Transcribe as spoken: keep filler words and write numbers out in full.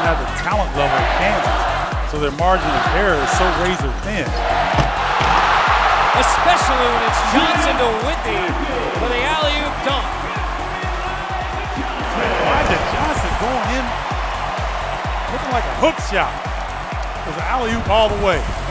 doesn't have the talent level of Kansas, so their margin of error is so razor thin. Especially when it's Johnson to Whitney for the alley-oop dunk. Elijah Johnson going in, looking like a hook shot. It was an alley-oop all the way.